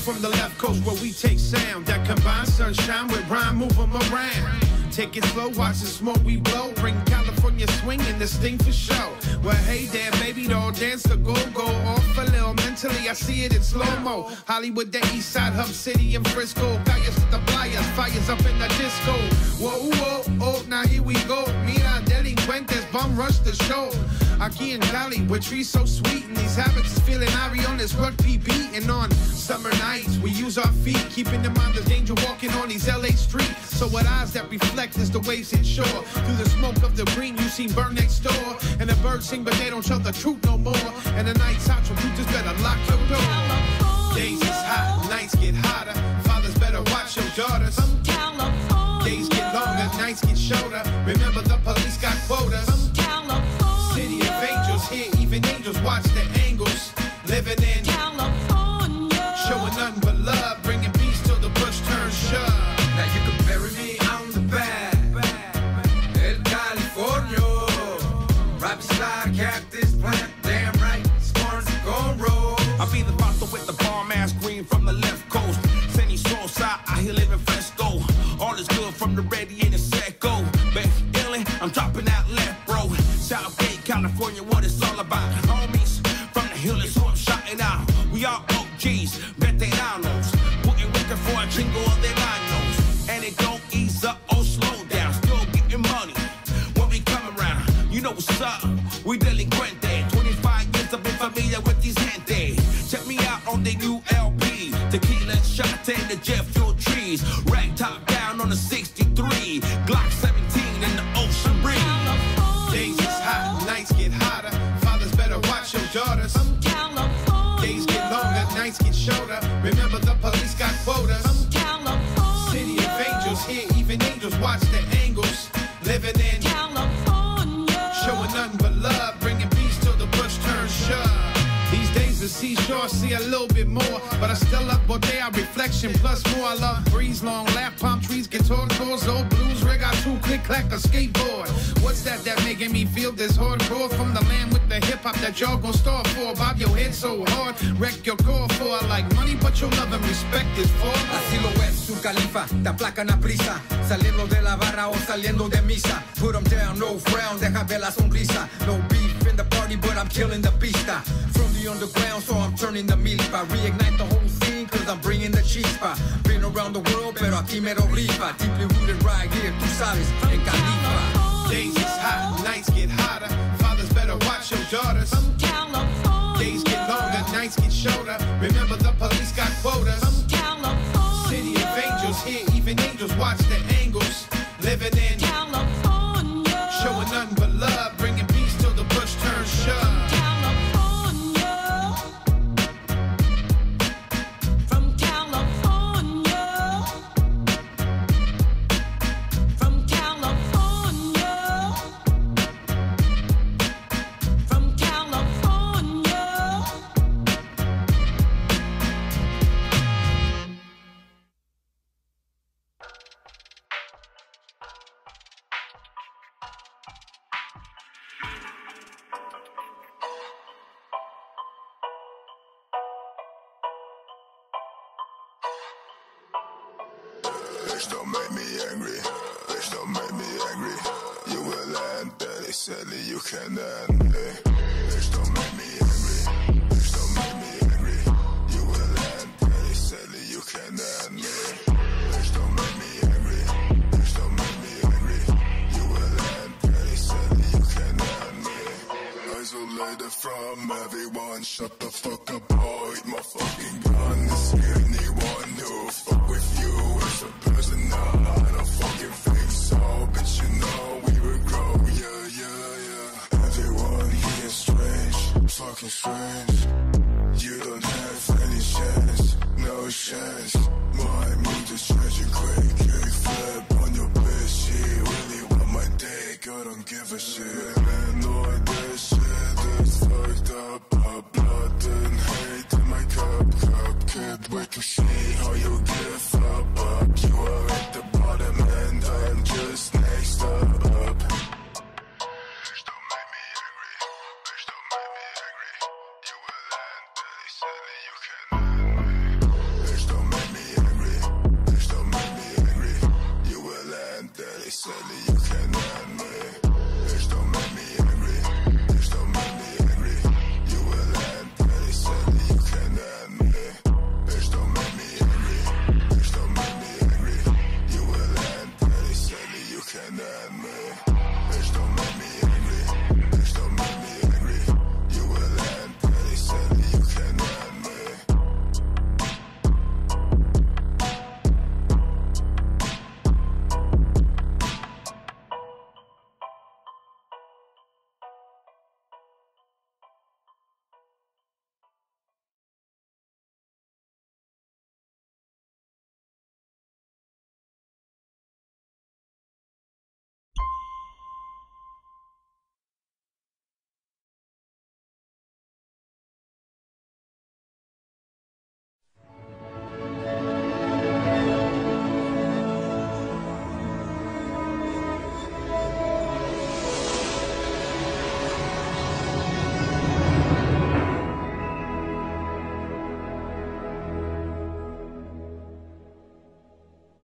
from the left coast where we take sound that combines sunshine with rhyme, move 'em around. Take it slow, watch the smoke we blow. Bring California swing and this thing for show. Well, hey there, baby doll, dance the go-go. Off a little mentally, I see it in slow-mo. Hollywood, the east side, Hub City and Frisco. Calles to the playas, fires up in the disco. Whoa, whoa, oh, now here we go. Mira, delincuentes, bum rush the show. Aquí in Cali, with trees so sweet, and these habits is feeling Ari on this rugby beat. And on summer nights, we use our feet, keeping in mind the danger walking on these LA streets. So what eyes that reflect is the waves hit shore. Through the smoke of the green, you seen burn next door. And the birds sing, but they don't tell the truth no more. And the night's hot, so you just better lock your door. Days is hot, nights get hotter. Fathers better watch your daughters. From California. Days get longer, nights get shorter. Remember the police got quotas. From California. City of angels, here even angels watch the angles. Living in California. showing nothing but love, bringing peace till the push turns shove. Now you can bury me on the back, El California. Right beside Cactus Plant, damn right, Sparks gon' roll. I be the bottle with the bomb ass green from the left coast. Sunny soul side, I here living fresco. All is good from the ready and the Seco. Back illin', I'm dropping out left, bro. Southgate, California, what it's all about. Homies from the hill is who I'm shouting out. We all OGs, veteranos. Putting working for a chingo of their manos. And it don't ease up or slow down. Still getting money when we come around. You know what's up, we delinquente. 25 years I've been familiar with these gente. Check me out on the new LP. Tequila shot and the jet fuel trees. Rag top down on the 63. Glock 17 in the ocean breeze. Days is hot, nights get hotter. Fathers better watch your daughters. From California. Days get longer, nights get shorter. Remember the police got quotas. From California. City of angels, here even angels watch the angles. Living in California. showing nothing but love, bringing peace till the push turns shove. These days the seashore see a little bit more, but I still love Bodega reflection plus more. I love breeze, long lap, palm trees, guitar chords, old blues, rig out two, click clack, a skateboard. What's that making me feel this hardcore from the land with the hip hop that y'all gon' starve for? Bob your head so hard, wreck your core for. I like money, but your love and respect is for. Así lo es su califa, te aplacan a prisa. Saliendo de la barra o saliendo de misa. Put 'em down, no frown, deja ver la sonrisa. No beef in the party, but I'm killing the pista. From the underground, so I'm turning the milpa. Reignite the whole scene, cause I'm bringing the chispa. Been around the world, pero aquí me lo rifa. Deeply rooted right here, tú sabes, en Califa. Days is hot, nights get hotter. Fathers better watch your daughters. From California. Days get longer, nights get shorter. Remember the police got quotas. From California. City of angels, here even angels watch the angles. Living in California. showing nothing but love, bringing peace till the push turns shove. California. From California. From California. From California. Bitch, don't make me angry. Bitch, don't make me angry. You will end very sadly, you can end me. Bitch, don't make me angry. Bitch, don't make me angry. You will end very sadly, you can end me. Bitch, don't make me angry. Bitch, don't make me angry. You will end very sadly, you can end me. Isolated from everyone, shut the fuck up, boy. My fucking gun is anyone who fuck with you is a person. I don't fucking think so, bitch. You know we will grow, yeah. Everyone here is strange, fucking strange. You don't have any chance, no chance. My mood is changing quick, kick flip on your bitch. She really want my dick, I don't give a shit. Man, no, this shit is fucked up. Blood and hate in my cup. Can't wait to see how you get.